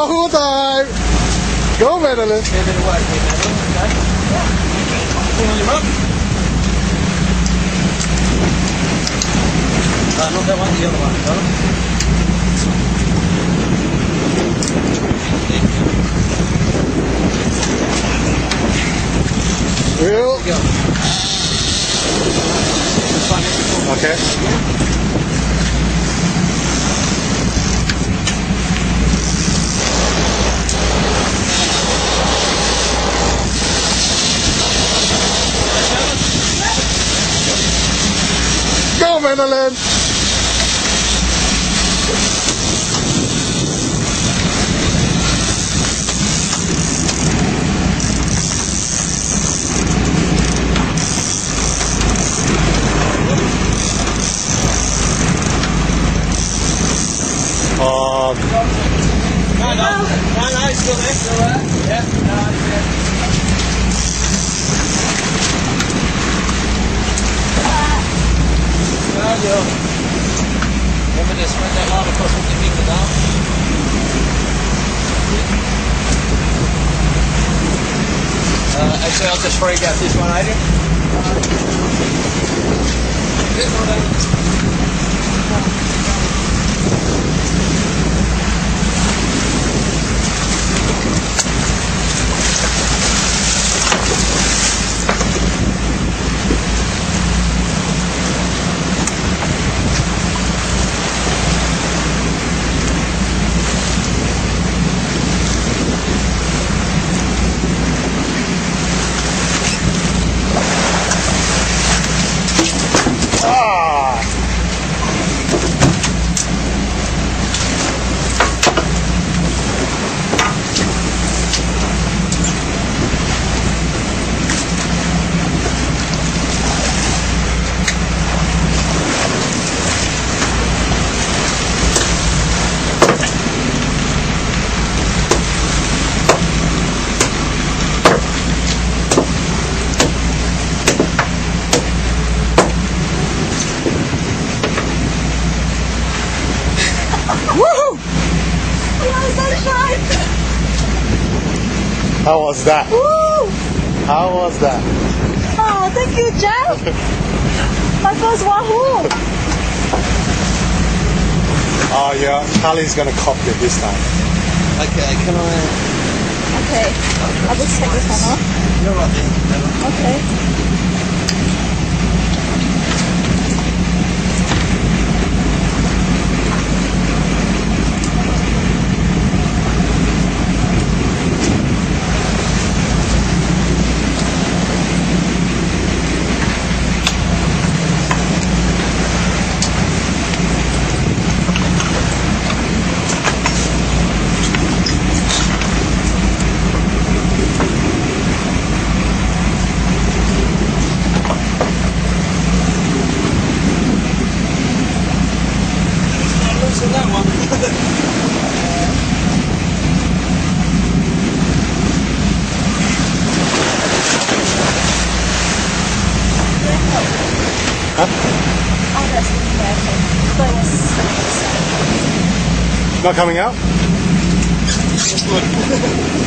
Wahoo time! Go, Madeline! Give it away, Madeline, okay? Pull on your rope. Not that one, the other one, got it? Reel. Go. Okay. Go, Madeline! No, still there. Still there? Yeah, no, yeah. Remember to spread that line across with your finger down. Actually, I'll just freak out this one, Adrian. This one, Woohoo! How was that? Woo! How was that? Oh, thank you, Jeff. My first Wahoo. Oh yeah, Kali's gonna copy it this time. okay, can I... Okay, I'll just take this one off. You're right there. Okay. That one. Huh? Oh, that's perfect. That was Not coming out? Good.